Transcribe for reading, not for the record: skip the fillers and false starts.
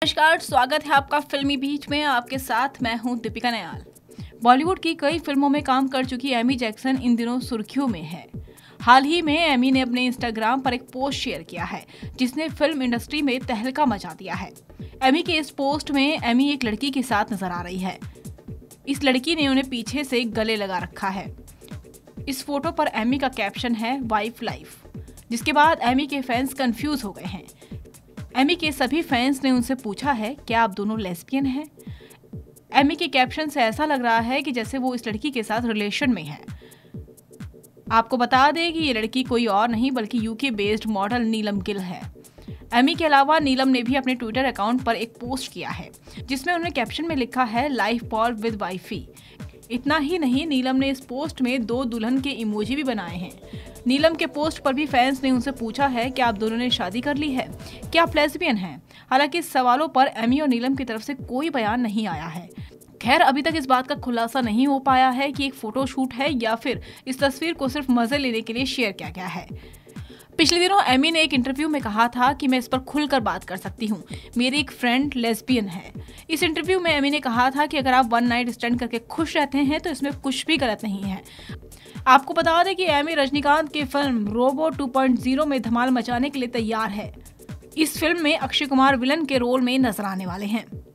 नमस्कार, स्वागत है आपका फिल्मी बीच में। आपके साथ मैं हूं दीपिका नयाल। बॉलीवुड की कई फिल्मों में काम कर चुकी एमी जैक्सन इन दिनों सुर्खियों में है। हाल ही में एमी ने अपने इंस्टाग्राम पर एक पोस्ट शेयर किया है जिसने फिल्म इंडस्ट्री में तहलका मचा दिया है। एमी के इस पोस्ट में एमी एक लड़की के साथ नजर आ रही है। इस लड़की ने उन्हें पीछे से गले लगा रखा है। इस फोटो पर एमी का कैप्शन है वाइफ लाइफ, जिसके बाद एमी के फैंस कंफ्यूज हो गए हैं। एमी के सभी फैंस ने उनसे पूछा है क्या आप दोनों लेस्बियन हैं। एमी के कैप्शन से ऐसा लग रहा है कि जैसे वो इस लड़की के साथ रिलेशन में है। आपको बता दें कि ये लड़की कोई और नहीं बल्कि UK based model Neelam Gill है। एमी के अलावा नीलम ने भी अपने ट्विटर अकाउंट पर एक पोस्ट किया है जिसमें उन्होंने कैप्शन में लिखा है लाइफ पॉल विद वाइफी। इतना ही नहीं, नीलम ने इस पोस्ट में 2 दुल्हन के इमोजी भी बनाए हैं। नीलम के पोस्ट पर भी फैंस ने उनसे पूछा है कि आप दोनों ने शादी कर ली है, क्या आप लेस्बियन हैं। हालांकि इस सवालों पर एमी और नीलम की तरफ से कोई बयान नहीं आया है। खैर, अभी तक इस बात का खुलासा नहीं हो पाया है कि एक फोटोशूट है या फिर इस तस्वीर को सिर्फ मजे लेने के लिए शेयर किया गया है। पिछले दिनों एमी ने एक इंटरव्यू में कहा था कि मैं इस पर खुलकर बात कर सकती हूँ, मेरी एक फ्रेंड लेस्बियन है। इस इंटरव्यू में एमी ने कहा था कि अगर आप वन नाइट स्टैंड करके खुश रहते हैं तो इसमें कुछ भी गलत नहीं है। आपको बता दें कि एमी रजनीकांत की फिल्म रोबो 2.0 में धमाल मचाने के लिए तैयार है। इस फिल्म में अक्षय कुमार विलन के रोल में नजर आने वाले हैं।